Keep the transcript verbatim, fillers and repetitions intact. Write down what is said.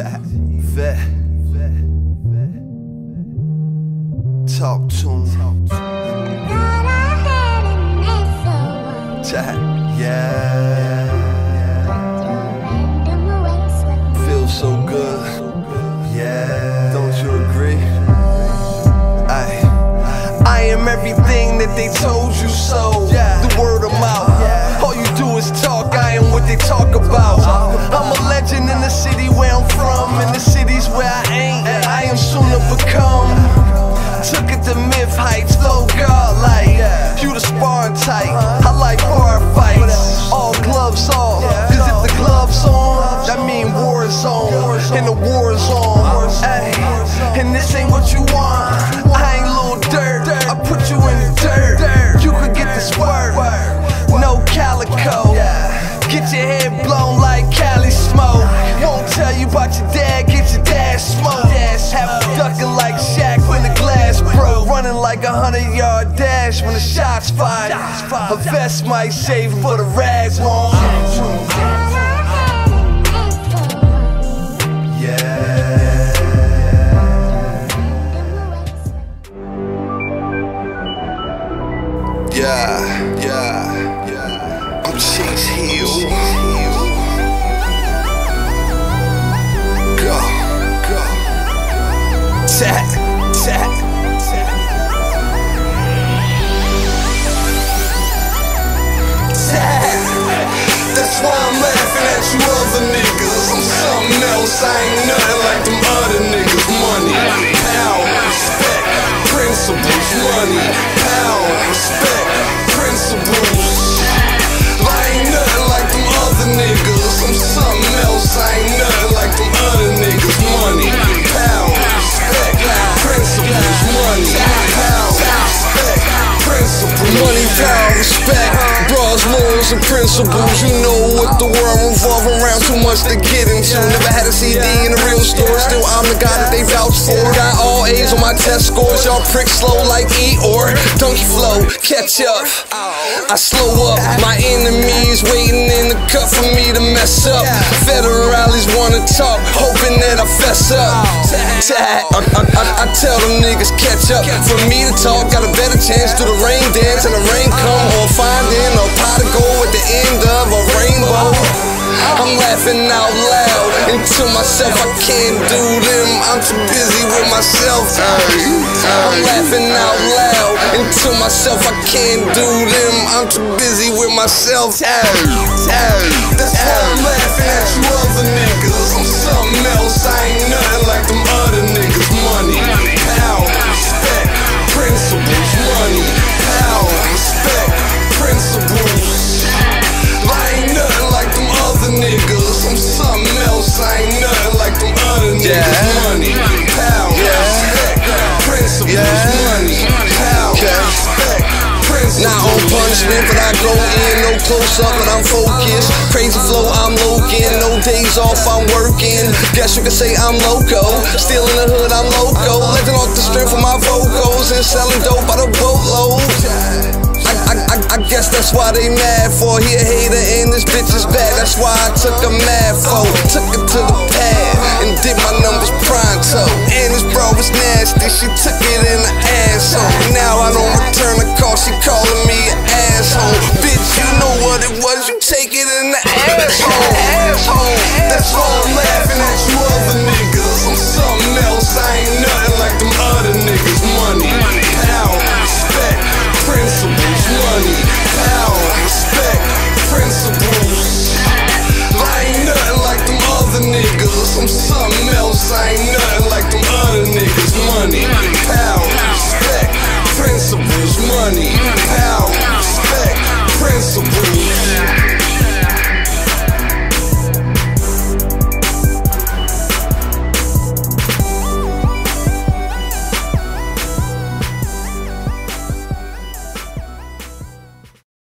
Vet. Talk to him. Yeah. Feels so good. Yeah. Don't you agree? I I am everything that they told you so. The word of mouth. All you do is talk. I am what they talk about. I'm a legend in the city where I'm from, in the cities where I ain't. I am soon to become. Took it to myth heights, flow godlike. You the sparring type, I like bar fights. All gloves off, cause if the gloves on, that mean war is on, and the war is on. Ay, and this ain't what you want. I ain't little dirt, I put you in the dirt. You could get this word, no calico. Get your head blown like Cali smoke. Won't tell you about your dad, get your dad smoked. Have you ducking like Shaq when the glass broke. Running like a hundred yard dash when the shots fired. A vest might save for the rags won't. Yeah. Yeah, yeah, yeah. I'm Chase Hill. Go, go. Tap, tap, tap. Tap. That's why I'm laughing at you other niggas. I'm something else, I ain't nothing like them other niggas. Money, power, respect, principles. Money, power, respect, principles. I ain't nothing like them other niggas. I'm something else, I ain't nothing like them other niggas. Money, power, respect, principles. Money, power, respect, principles. Money, power, respect, bras, morals, and principles. You know what the world revolve around, too much to get into. Never had a C D in a real store, still I'm the guy that they vouch for. Got all A's on my test scores, y'all prick slow like Eeyore. Donkey flow, catch up, I slow up. My enemies waiting in the cut for me to mess up. Federales wanna talk, hoping that I fess up. I, I, I, I tell them niggas catch up. For me to talk, got a better chance to the rain dance. And the rain come on finding a pot of gold at the end of a rainbow. I'm laughing out loud, and to myself I can't do them, I'm too busy with myself. I'm laughing out loud, and to myself I can't do them, I'm too busy with myself. That's why I'm laughing at you other niggas. I'm something else, I ain't nothing like them other niggas. Money, power, respect, principles. Money, power, respect, principles. I ain't nothing like them other niggas. I'm something else, I ain't nothing like them other niggas. Yeah. Money, power, yeah. Respect, principles. Yeah. Money, power, yeah. Respect, principles. Not on punishment, but I go in, no close up, but I'm focused. Crazy flow, I'm Logan. No days off, I'm working. Guess you could say I'm loco. Still in the hood, I'm loco. Legend off the strength of my vocals and selling dope by the boatload. I, I, I guess that's why they mad for. He a hater and this bitch is bad. That's why I took a mad for. Took it to the pad and did my numbers pronto. And this bro was nasty, she took it in the asshole. Now I don't return the call, she calling me an asshole. Bitch, you know what it was, you take it in the asshole.